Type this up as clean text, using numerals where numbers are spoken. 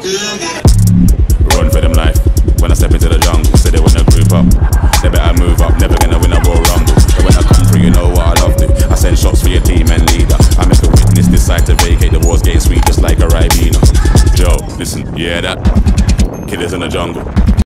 Run for them life. When I step into the jungle, say they wanna group up. They better move up, never gonna win a Royal Rumble. But when I come through, you know what I love to. I send shots for your team and leader. I make a witness decide to vacate. The war's getting sweet just like a Ribena. Joe, listen, you hear that? Killers in the jungle.